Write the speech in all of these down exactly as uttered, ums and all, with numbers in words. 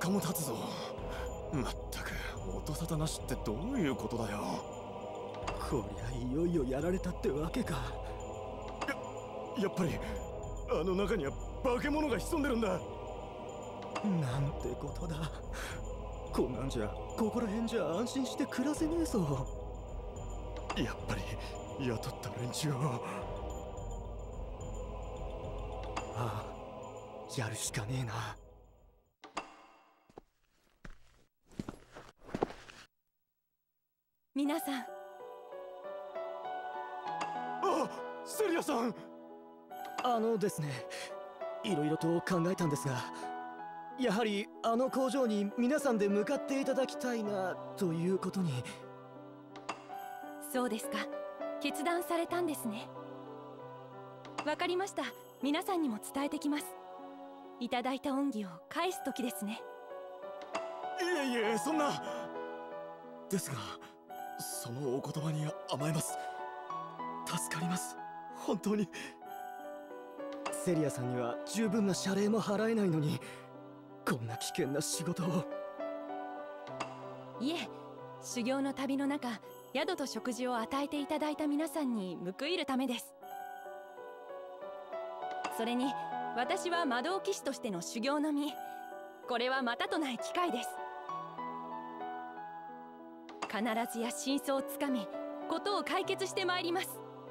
日も経つぞ。まったく音沙汰なしってどういうことだよ。 こりゃいよいよやられたってわけか。 ややっぱりあの中には化け物が潜んでるんだ。 なんてことだ。こんなんじゃここら辺じゃ安心して暮らせねえぞ。 やっぱり雇った連中を。 ああ、やるしかねえな。 皆さん。 あ、セリアさん。 あのですね、いろいろと考えたんですが、やはりあの工場に皆さんで向かっていただきたいなということに。 そうですか。決断されたんですね。わかりました。皆さんにも伝えてきます。いただいた恩義を返す時ですね。 いえいえ、そんな。ですがそのお言葉に甘えます。助かります、本当に。 セリアさんには十分な謝礼も払えないのに、こんな危険な仕事を。 いえ、修行の旅の中、宿と食事を与えていただいた皆さんに報いるためです。それに私は魔導騎士としての修行の身、これはまたとない機会です。必ずや真相をつかみ、ことを解決してまいります。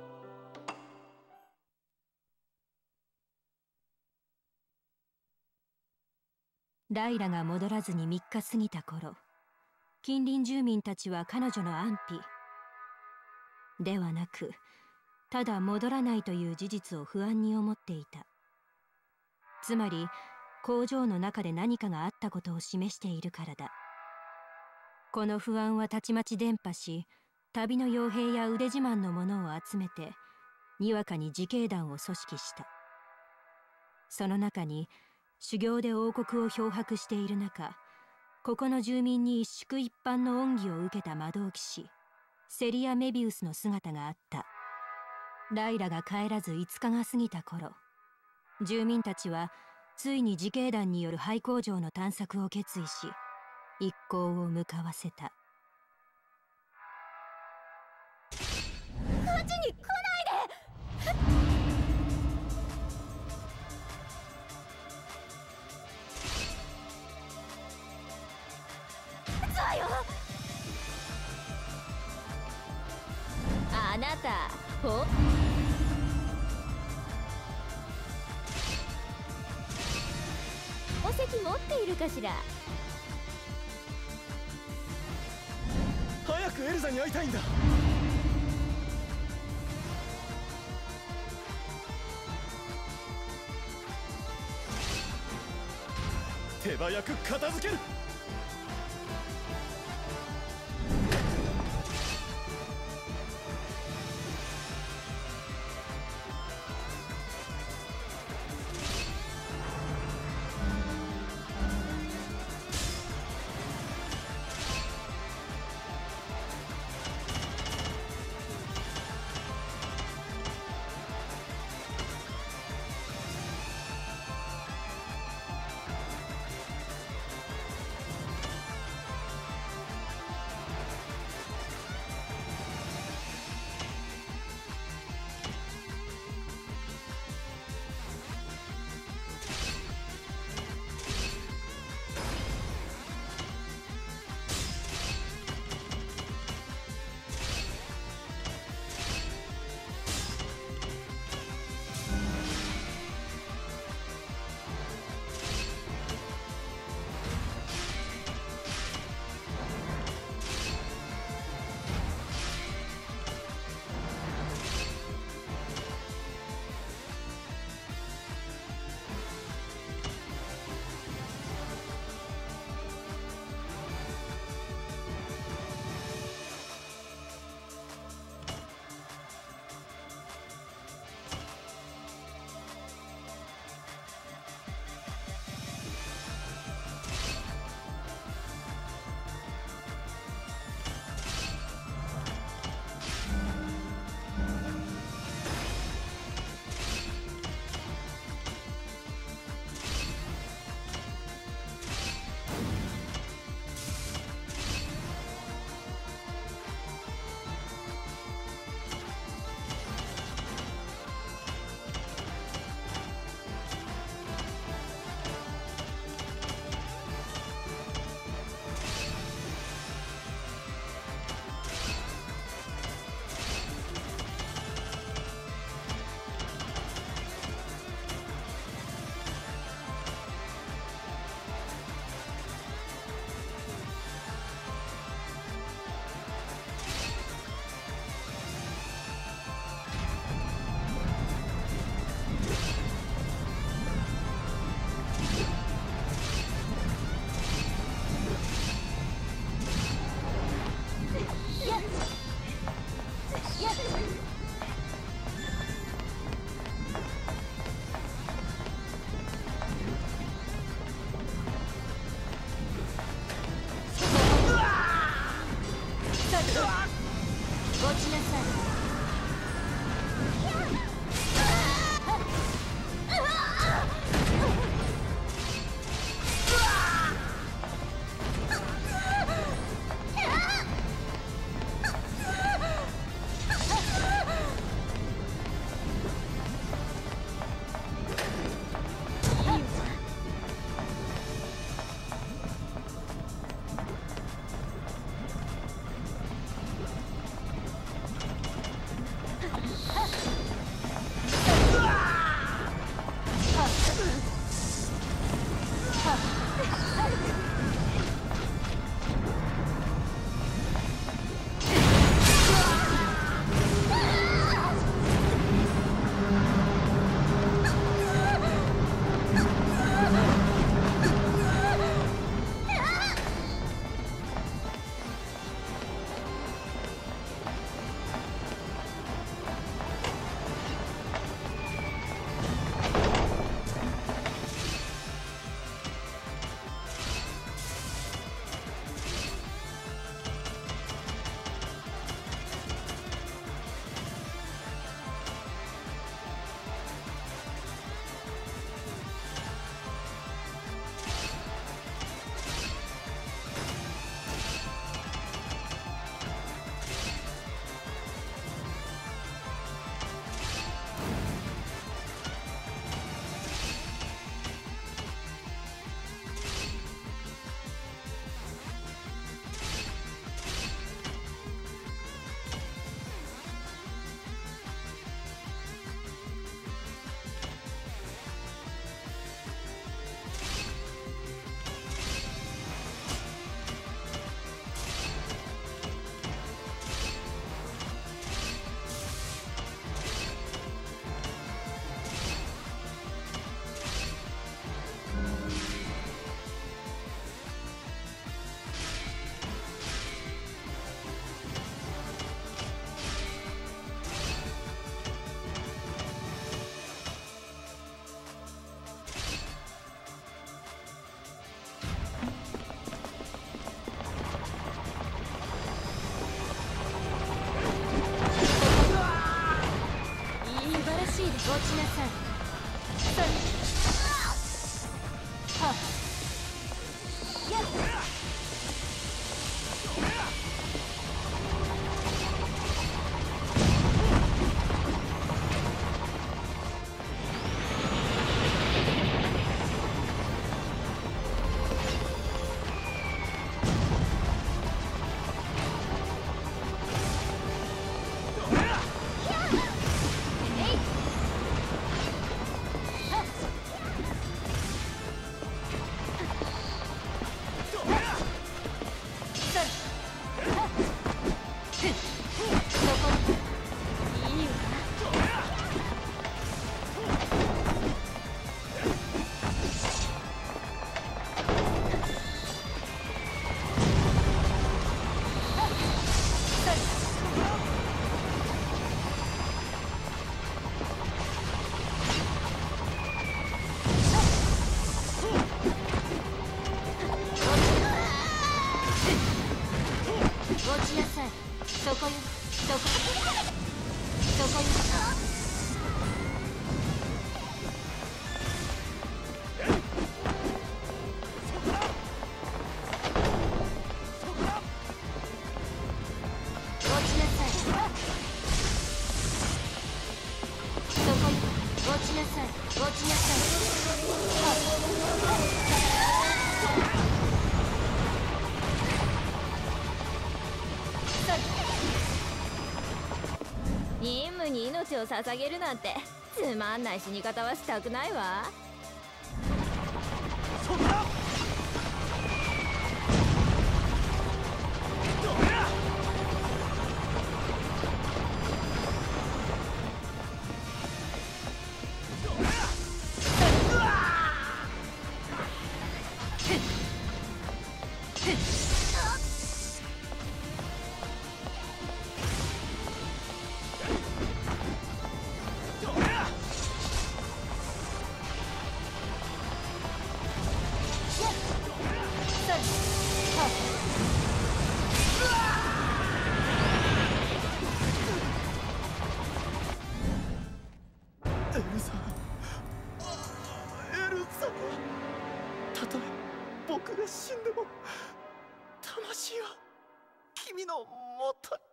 ライラが戻らずにみっか過ぎた頃、近隣住民たちは彼女の安否ではなく、ただ戻らないという事実を不安に思っていた。つまり工場の中で何かがあったことを示しているからだ。この不安はたちまち伝播し、旅の傭兵や腕自慢の者を集めてにわかに自警団を組織した。その中に修行で王国を漂泊している中、ここの住民に一宿一般の恩義を受けた魔導騎士セリア・メビウスの姿があった。ライラが帰らずいつかが過ぎた頃、住民たちはついに自警団による廃工場の探索を決意し、一行を向かわせた。 こっちに来ないで。そうよ。あなたほお席持っているかしら。 早くエルザに会いたいんだ。手早く片付ける。 ちなさい。落ちなさい。はっやっそこよ、そこそこよ。落ちなさい。そこよ、落ちなさい、落ちなさい。任務に命を捧げるなんてつまんない死に方はしたくないわ。 のもとに。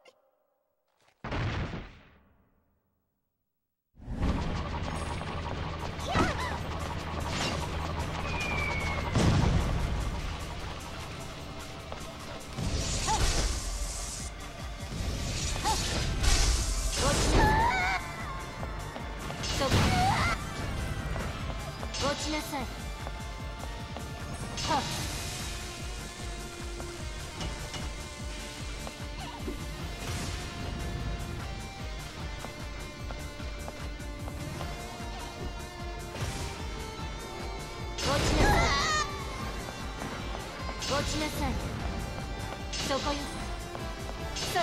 落ちなさい。はっ。落ちなさい。落ちなさい。そこよ。それ。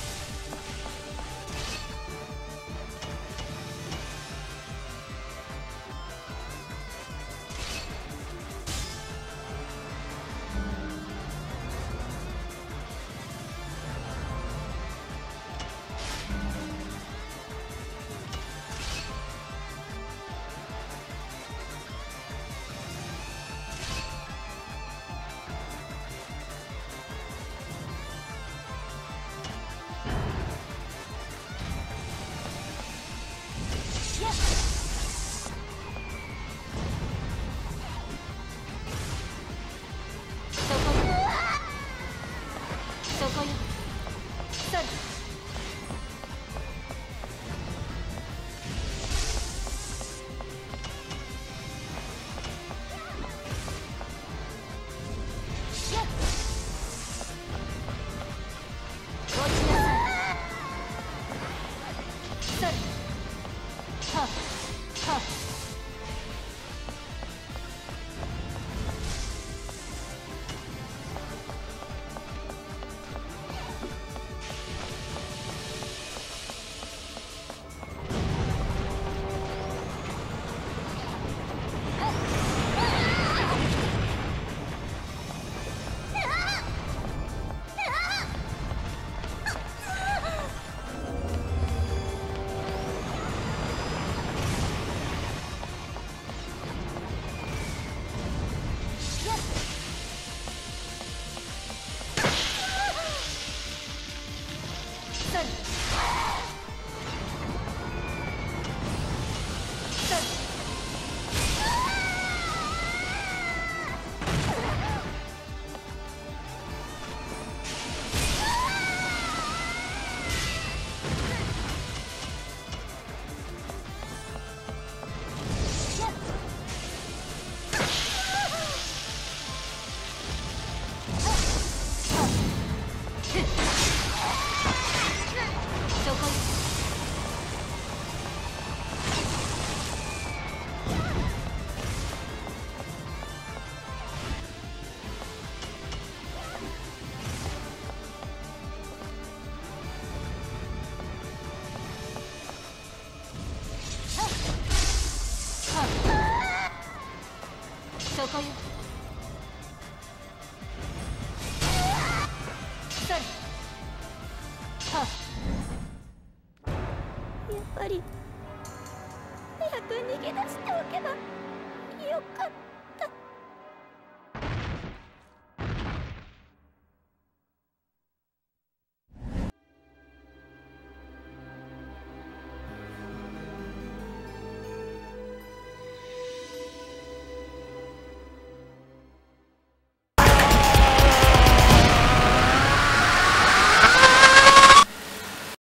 そこよ。それ。はっ。 やっぱり早く逃げ出しておけばよかった。